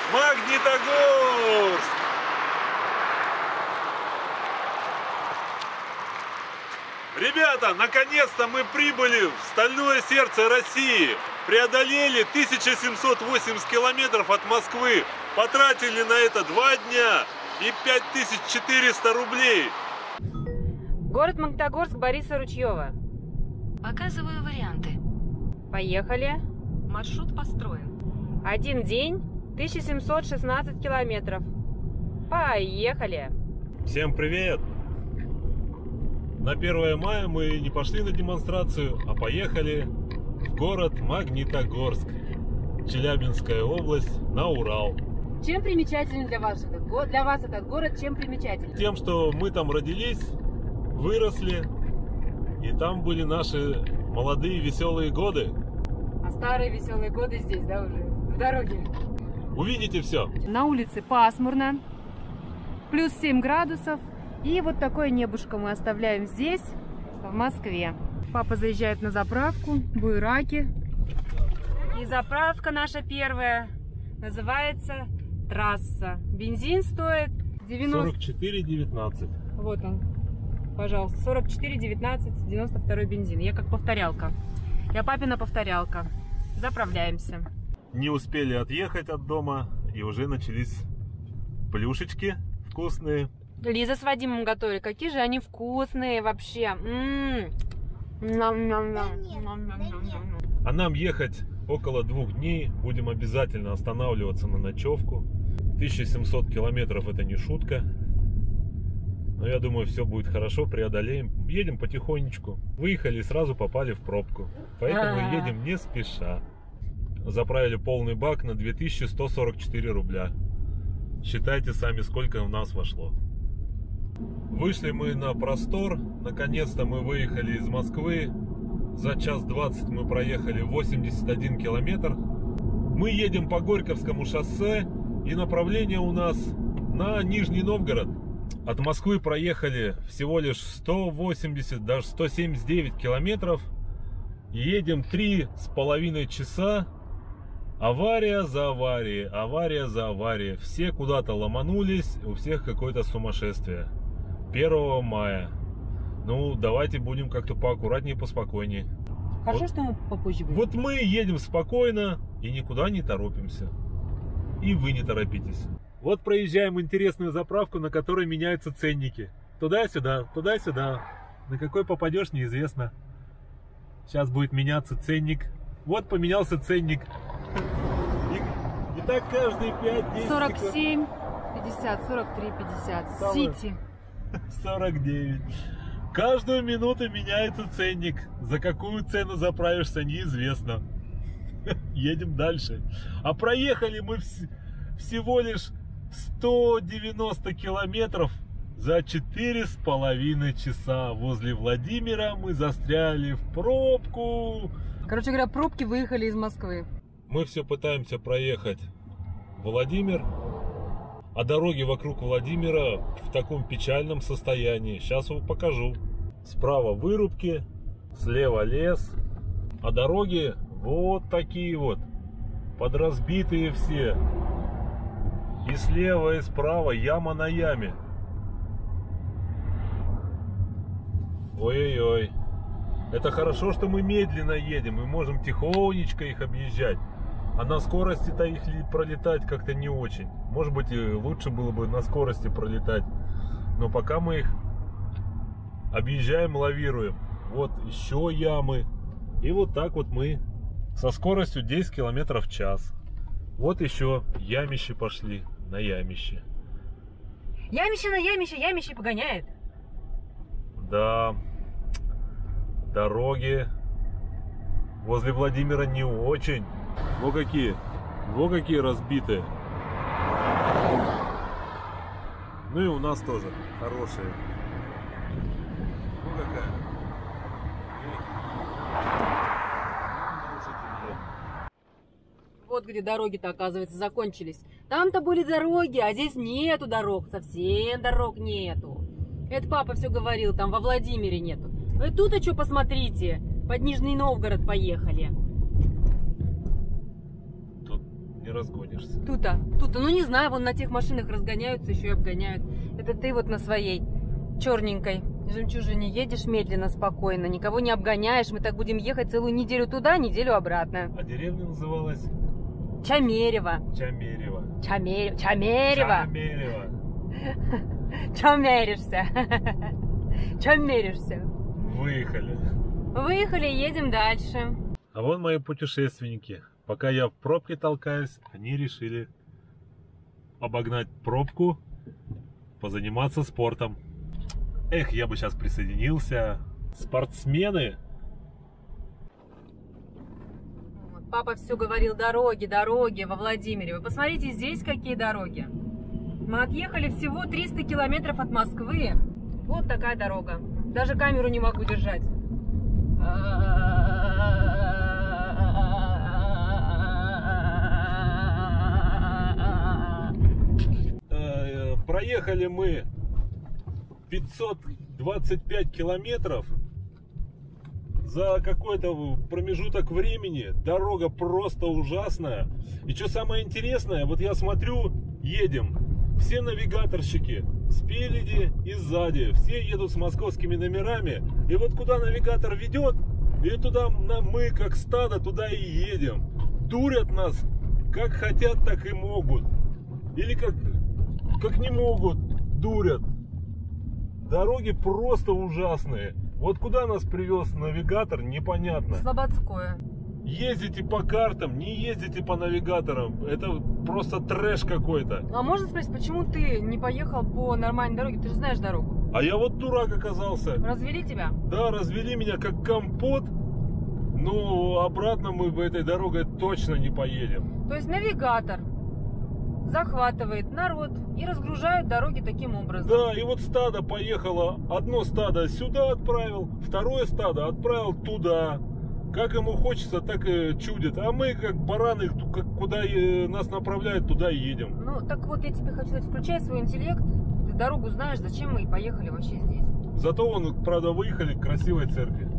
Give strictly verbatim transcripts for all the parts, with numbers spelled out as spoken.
Магнитогорск! Ребята, наконец-то мы прибыли в стальное сердце России. Преодолели тысячу семьсот восемьдесят километров от Москвы. Потратили на это два дня и пять тысяч четыреста рублей. Город Магнитогорск, Бориса Ручьева. Показываю варианты. Поехали. Маршрут построен. Один день, тысяча семьсот шестнадцать километров. Поехали. Всем привет! На первое мая мы не пошли на демонстрацию, а поехали в город Магнитогорск, Челябинская область, на Урал. Чем примечателен для вас этот город? Для вас этот город чем примечателен? Тем, что мы там родились, выросли, и там были наши молодые веселые годы. А старые веселые годы здесь, да, уже в дороге. Увидите все. На улице пасмурно, плюс семь градусов. И вот такое небушко мы оставляем здесь, в Москве. Папа заезжает на заправку, буераки. И заправка наша первая называется «Трасса». Бензин стоит девяносто... сорок четыре девятнадцать. Вот он, пожалуйста, сорок четыре девятнадцать, девяносто второй бензин. Я как повторялка. Я папина повторялка. Заправляемся. Не успели отъехать от дома, и уже начались плюшечки вкусные. Лиза с Вадимом готовили. Какие же они вкусные вообще. М-м-м. А нам ехать около двух дней. Будем обязательно останавливаться на ночевку. тысяча семьсот километров — это не шутка. Но я думаю, все будет хорошо, преодолеем. Едем потихонечку. Выехали и сразу попали в пробку. Поэтому А-а-а. едем не спеша. Заправили полный бак на две тысячи сто сорок четыре рубля. Считайте сами, сколько у нас вошло. Вышли мы на простор. Наконец-то мы выехали из Москвы. За час двадцать мы проехали восемьдесят один километр. Мы едем по Горьковскому шоссе. И направление у нас на Нижний Новгород. От Москвы проехали всего лишь сто восемьдесят, даже сто семьдесят девять километров. Едем три с половиной часа. Авария за аварией, авария за аварией. Все куда-то ломанулись, у всех какое-то сумасшествие. первого мая. Ну, давайте будем как-то поаккуратнее, поспокойнее. Хорошо, вот, что мы попозже будем. Вот мы едем спокойно и никуда не торопимся. И вы не торопитесь. Вот проезжаем интересную заправку, на которой меняются ценники. Туда-сюда, туда-сюда. На какой попадешь, неизвестно. Сейчас будет меняться ценник. Вот поменялся ценник. И, и так каждые пять-десять сорок семь пятьдесят, сорок три пятьдесят. Сити. сорок девять. Каждую минуту меняется ценник. За какую цену заправишься, неизвестно. Едем дальше. А проехали мы вс- всего лишь сто девяносто километров за четыре с половиной часа. Возле Владимира мы застряли в пробку. Короче говоря, пробки выехали из Москвы. Мы все пытаемся проехать Владимир, а дороги вокруг Владимира в таком печальном состоянии. Сейчас вам покажу. Справа вырубки, слева лес, а дороги вот такие вот, подразбитые все. И слева, и справа яма на яме. Ой-ой-ой. Это хорошо, что мы медленно едем, мы можем тихонечко их объезжать. А на скорости-то их пролетать как-то не очень. Может быть, и лучше было бы на скорости пролетать. Но пока мы их объезжаем, лавируем. Вот еще ямы. И вот так вот мы со скоростью десять километров в час. Вот еще ямищи пошли на ямище. Ямище на ямище, ямище погоняет. Да. Дороги возле Владимира не очень. Во какие, во какие разбитые. Ну и у нас тоже хорошие. Ну какая. Вот где дороги-то, оказывается, закончились. Там-то были дороги, а здесь нету дорог. Совсем дорог нету. Это папа все говорил, там во Владимире нету. Вы тут-то что посмотрите. Под Нижний Новгород поехали. Тут не разгонишься. Тут-то, тут-то, ну не знаю, вон на тех машинах разгоняются, еще и обгоняют. Это ты вот на своей черненькой жемчужине едешь медленно, спокойно, никого не обгоняешь. Мы так будем ехать целую неделю туда, неделю обратно. А деревня называлась? Чамерево. Чамерево. Чамерево. Чамерево. Чамерево. Чё меришься? Чё меришься? Выехали. Выехали, едем дальше. А вон мои путешественники. Пока я в пробке толкаюсь, они решили обогнать пробку, позаниматься спортом. Эх, я бы сейчас присоединился. Спортсмены. Вот, папа все говорил, дороги, дороги во Владимире. Вы посмотрите, здесь какие дороги. Мы отъехали всего триста километров от Москвы. Вот такая дорога. Даже камеру не могу держать. Проехали мы пятьсот двадцать пять километров за какой-то промежуток времени. Дорога просто ужасная. И что самое интересное, вот я смотрю, едем. Все навигаторщики спереди и сзади. Все едут с московскими номерами. И вот куда навигатор ведет, и туда мы, как стадо, туда и едем. Дурят нас, как хотят, так и могут. Или как, как не могут, дурят. Дороги просто ужасные. Вот куда нас привез навигатор, непонятно. Слободское. Ездите по картам, не ездите по навигаторам. Это просто трэш какой-то. А можно спросить, почему ты не поехал по нормальной дороге? Ты же знаешь дорогу. А я вот дурак оказался. Развели тебя? Да, развели меня как компот. Но обратно мы по этой дорогой точно не поедем. То есть навигатор захватывает народ и разгружает дороги таким образом. Да, и вот стадо поехало. Одно стадо сюда отправил, второе стадо отправил туда. Как ему хочется, так и чудит. А мы, как бараны, куда нас направляют, туда и едем. Ну, так вот, я тебе хочу сказать, включай свой интеллект. Ты дорогу знаешь, зачем мы и поехали вообще здесь. Зато, вон, правда, выехали к красивой церкви.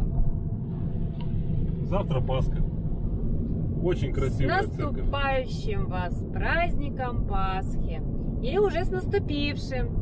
Завтра Пасха. Очень красивая церковь. С наступающим вас праздником Пасхи. Или уже с наступившим.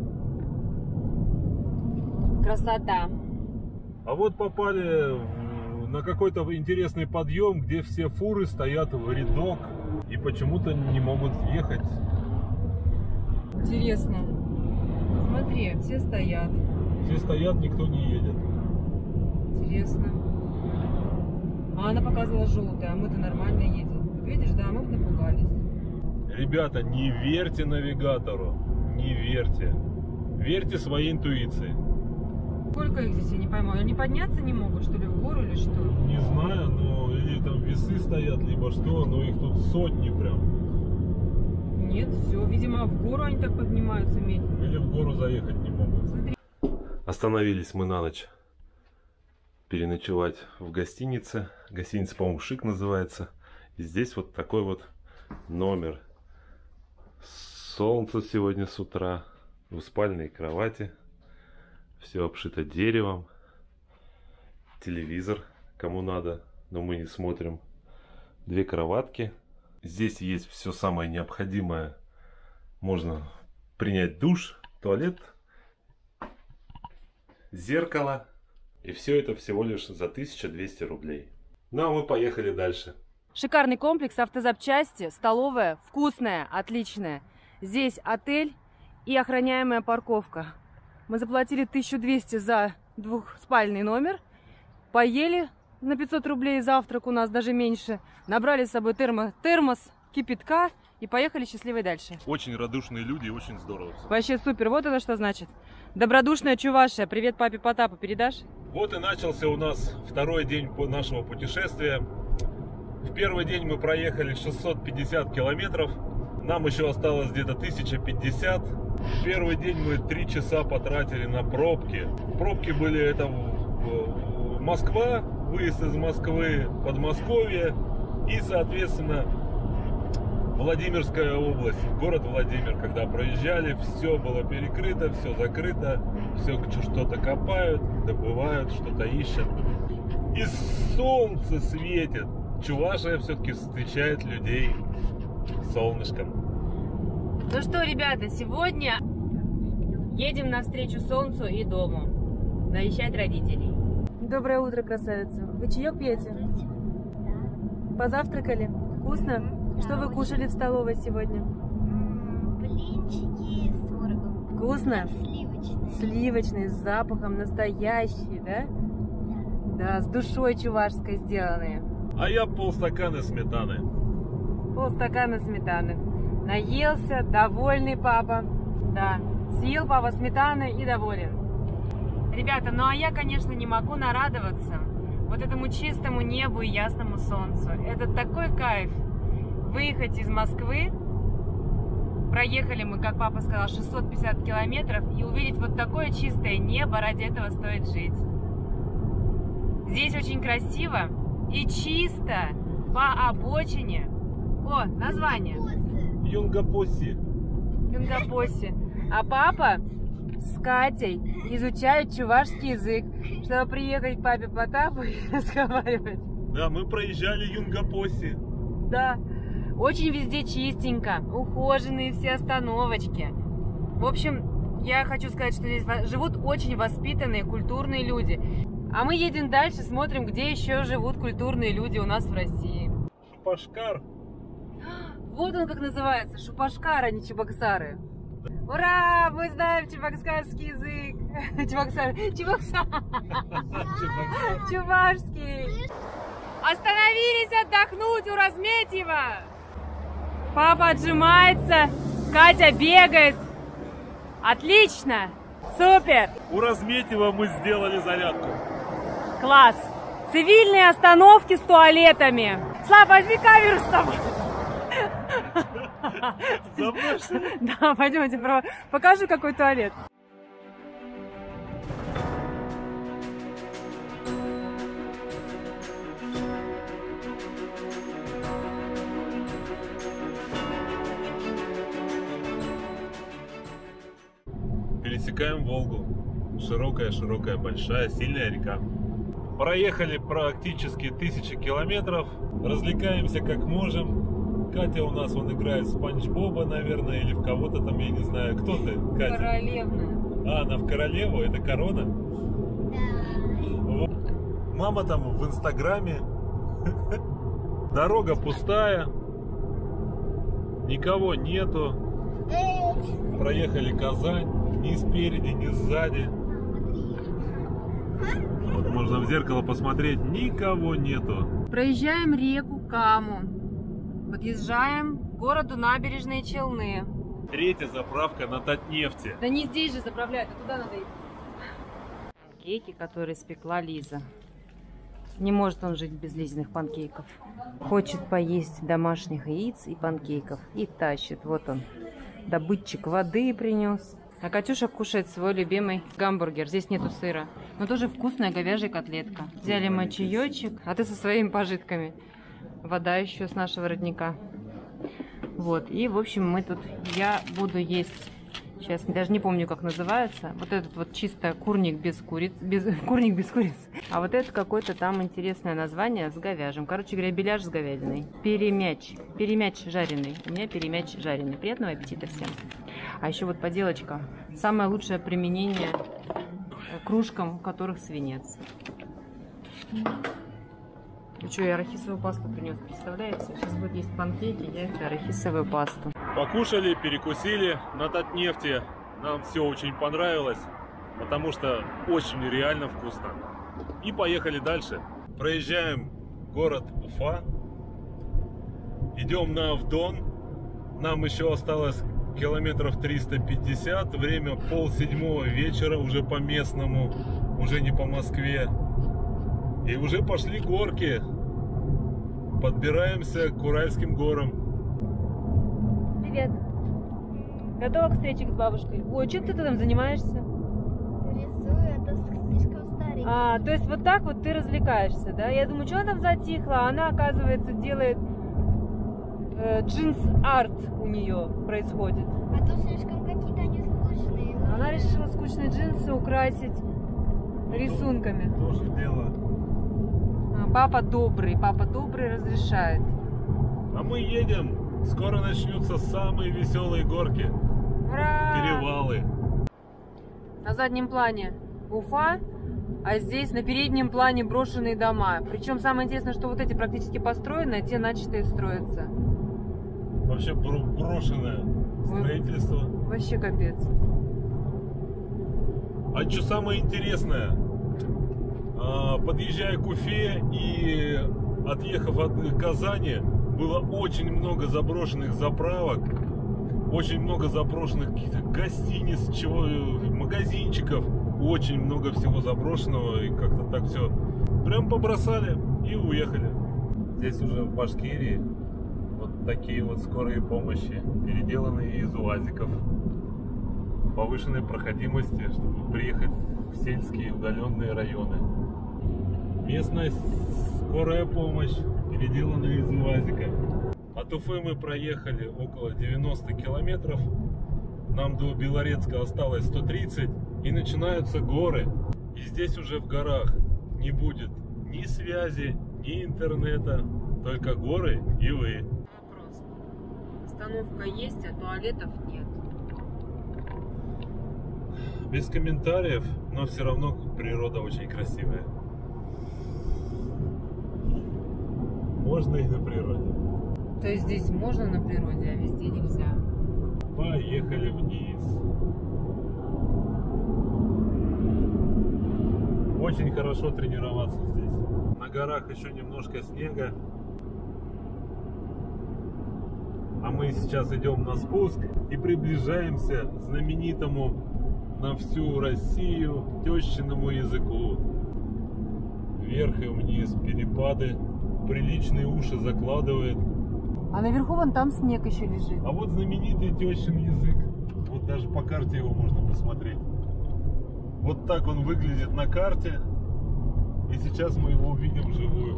Красота. А вот попали на какой-то интересный подъем, где все фуры стоят в рядок и почему-то не могут ехать. Интересно. Смотри, все стоят. Все стоят, никто не едет. Интересно. А она показывала желтое, а мы-то нормально едем. Вот видишь, да, мы напугались. Ребята, не верьте навигатору. Не верьте. Верьте своей интуиции. Сколько их здесь, я не пойму. Они подняться не могут, что ли, в гору или что? Не знаю, но или там весы стоят, либо что, но их тут сотни прям. Нет, все, видимо, в гору они так поднимаются медленно. Или в гору заехать не могут. Смотри. Остановились мы на ночь переночевать в гостинице. Гостиница, по-моему, Шик называется. И здесь вот такой вот номер. Солнце сегодня с утра. Двуспальные кровати. Все обшито деревом. Телевизор, кому надо, но мы не смотрим. Две кроватки. Здесь есть все самое необходимое. Можно принять душ, туалет, зеркало. И все это всего лишь за тысячу двести рублей. Ну а мы поехали дальше. Шикарный комплекс автозапчасти, столовая, вкусная, отличная. Здесь отель и охраняемая парковка. Мы заплатили тысячу двести за двухспальный номер. Поели на пятьсот рублей, завтрак у нас даже меньше. Набрали с собой термо, термос кипятка и поехали счастливой дальше. Очень радушные люди и очень здорово. Вообще супер, вот это что значит. Добродушная Чувашия. Привет папе Потапу передашь? Вот и начался у нас второй день нашего путешествия. В первый день мы проехали шестьсот пятьдесят километров. Нам еще осталось где-то тысяча пятьдесят. В первый день мы три часа потратили на пробки. Пробки были это Москва, выезд из Москвы, Подмосковье и, соответственно, Владимирская область, город Владимир. Когда проезжали, все было перекрыто, все закрыто, все что-то копают, добывают, что-то ищут. И солнце светит. Чувашия все-таки встречает людей солнышком. Ну что, ребята, сегодня едем навстречу солнцу и дому. Навещать родителей. Доброе утро, красавица. Вы чаек пьете? Позавтракали? Вкусно? Да, Что вы очень. кушали в столовой сегодня? Блинчики с творогом. Вкусно? Сливочные. Сливочный, с запахом, настоящий, да? Да, с душой чувашской сделанные. А я полстакана сметаны. Полстакана сметаны. Наелся, довольный папа. Да, съел папа сметаны и доволен. Ребята, ну а я, конечно, не могу нарадоваться вот этому чистому небу и ясному солнцу. Это такой кайф. Выехать из Москвы, проехали мы, как папа сказал, шестьсот пятьдесят километров, и увидеть вот такое чистое небо, ради этого стоит жить. Здесь очень красиво и чисто по обочине. О, название. Юнгапоси. Юнгапоси. А папа с Катей изучают чувашский язык, чтобы приехать к папе Потапу и разговаривать. Да, мы проезжали Юнгапоси. Да. Очень везде чистенько, ухоженные все остановочки. В общем, я хочу сказать, что здесь живут очень воспитанные, культурные люди. А мы едем дальше, смотрим, где еще живут культурные люди у нас в России. Шупашкар. Вот он как называется, Шупашкар, а не Чебоксары. Ура! Мы знаем чебоксарский язык. Чебоксар. Чебоксар. Чувашский. Остановились отдохнуть у Разметьева. Папа отжимается, Катя бегает. Отлично! Супер! У Разметьева мы сделали зарядку. Класс! Цивильные остановки с туалетами. Слава, возьми камеру с собой. Забыли? Да, пойдемте, покажу, какой туалет. Пересекаем Волгу. Широкая-широкая, большая, сильная река. Проехали практически тысячи километров. Развлекаемся как можем. Катя у нас, он играет в Спанч Боба, наверное, или в кого-то там, я не знаю. Кто ты, Катя? Королевна. А, она в королеву, это корона? Вот. Мама там в Инстаграме. Дорога пустая. Никого нету. Проехали Казань. Ни спереди, ни сзади. Вот можно в зеркало посмотреть. Никого нету. Проезжаем реку Каму. Подъезжаем к городу Набережные Челны. Третья заправка на Татнефти. Да не здесь же заправляют, а туда надо идти. Панкейки, которые испекла Лиза. Не может он жить без Лизиных панкейков. Хочет поесть домашних яиц и панкейков. И тащит. Вот он. Добытчик воды принес. А Катюша кушает свой любимый гамбургер. Здесь нету сыра. Но тоже вкусная говяжья котлетка. Взяли мы чаечек, а ты со своими пожитками. Вода еще с нашего родника. Вот. И, в общем, мы тут... Я буду есть... Сейчас даже не помню, как называется. Вот этот вот чисто курник без куриц. Без, курник без куриц. А вот это какое-то там интересное название с говяжьим. Короче говоря, беляш с говядиной. Перемяч. Перемяч жареный. У меня перемяч жареный. Приятного аппетита всем. А еще вот поделочка. Самое лучшее применение кружкам, у которых свинец. И что, я арахисовую пасту принес, представляете? Сейчас будет есть панкейки, яйца, арахисовую пасту. Покушали, перекусили на Татнефти. Нам все очень понравилось, потому что очень реально вкусно. И поехали дальше. Проезжаем город Уфа. Идем на Авдон. Нам еще осталось километров триста пятьдесят. Время полседьмого вечера, уже по местному, уже не по Москве. И уже пошли горки. Подбираемся к Уральским горам. Привет. Готова к встрече с бабушкой? Ой, чем ты там занимаешься? Рисую, это слишком старенький. А, то есть вот так вот ты развлекаешься, да? Я думаю, что она там затихла? Она, оказывается, делает э, джинс-арт у нее происходит. А то слишком какие-то они скучные. Она решила скучные джинсы украсить рисунками. Тоже дело. А, папа добрый, папа добрый разрешает. А мы едем Скоро начнутся самые веселые горки, Ура! перевалы. На заднем плане Уфа, а здесь на переднем плане брошенные дома. Причем самое интересное, что вот эти практически построены, а те начатые строятся. Вообще бро- брошенное строительство. Вообще капец. А что самое интересное, а, подъезжая к Уфе и отъехав от Казани, было очень много заброшенных заправок, очень много заброшенных каких-то гостиниц, чего, магазинчиков, очень много всего заброшенного, и как-то так все прям побросали и уехали. Здесь уже в Башкирии вот такие вот скорые помощи, переделанные из УАЗиков, повышенной проходимости, чтобы приехать в сельские удаленные районы. Местная скорая помощь, переделанная из УАЗика. От Уфы мы проехали около девяноста километров. Нам до Белорецка осталось сто тридцать. И начинаются горы. И здесь уже в горах не будет ни связи, ни интернета. Только горы и вы. Вопрос. Остановка есть, а туалетов нет. Без комментариев, но все равно природа очень красивая. Можно и на природе. То есть здесь можно на природе, а везде нельзя. Поехали вниз. Очень хорошо тренироваться здесь. На горах еще немножко снега. А мы сейчас идем на спуск и приближаемся к знаменитому на всю Россию тещиному языку. Вверх и вниз перепады, приличные уши закладывает. А наверху вон там снег еще лежит. А вот знаменитый тещин язык. Вот даже по карте его можно посмотреть. Вот так он выглядит на карте. И сейчас мы его увидим вживую.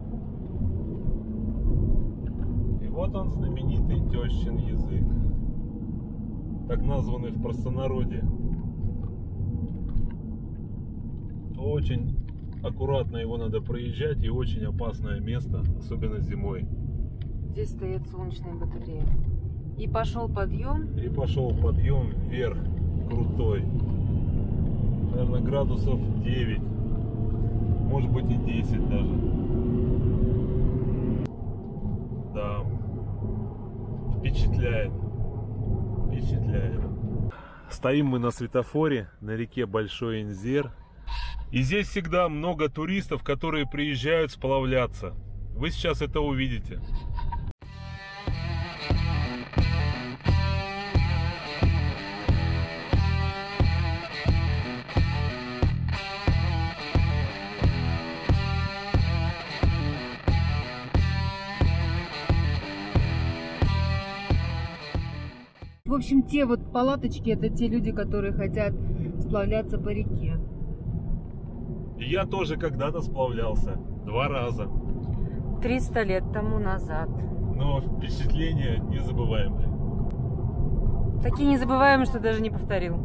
И вот он, знаменитый тещин язык. Так названный в простонародье. Очень аккуратно его надо проезжать, и очень опасное место, особенно зимой. Здесь стоят солнечные батареи. И пошел подъем. И пошел подъем вверх, крутой. Наверное, градусов девять, может быть и десять даже. Да, впечатляет, впечатляет. Стоим мы на светофоре на реке Большой Инзер. И здесь всегда много туристов, которые приезжают сплавляться. Вы сейчас это увидите. В общем, те вот палаточки, это те люди, которые хотят сплавляться по реке. И я тоже когда-то сплавлялся. Два раза. триста лет тому назад. Но впечатления незабываемые. Такие незабываемые, что даже не повторил.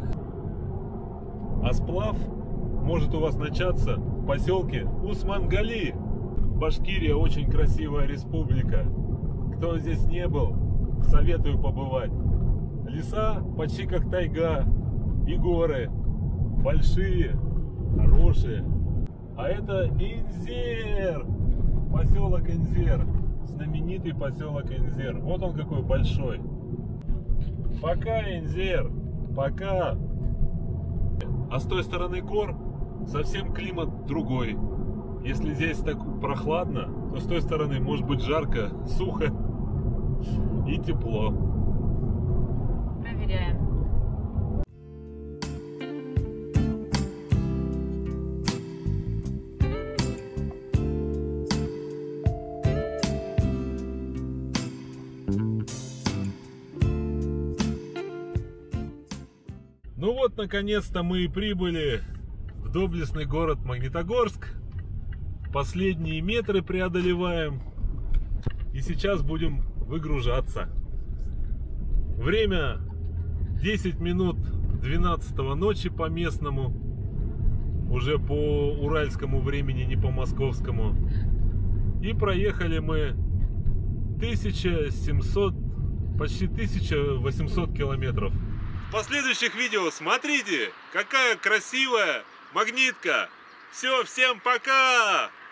А сплав может у вас начаться в поселке Усмангали. Башкирия очень красивая республика. Кто здесь не был, советую побывать. Леса почти как тайга. И горы большие, хорошие. А это Инзер. Поселок Инзер. Знаменитый поселок Инзер. Вот он какой большой. Пока, Инзер. Пока. А с той стороны гор совсем климат другой. Если здесь так прохладно, то с той стороны может быть жарко, сухо и тепло. Проверяем. Ну вот, наконец-то мы и прибыли в доблестный город Магнитогорск. Последние метры преодолеваем. И сейчас будем выгружаться. Время десять минут двенадцатого ночи по местному. Уже по уральскому времени, не по московскому. И проехали мы тысяча семьсот, почти тысяча восемьсот километров. В последующих видео смотрите, какая красивая магнитка. Все, всем пока!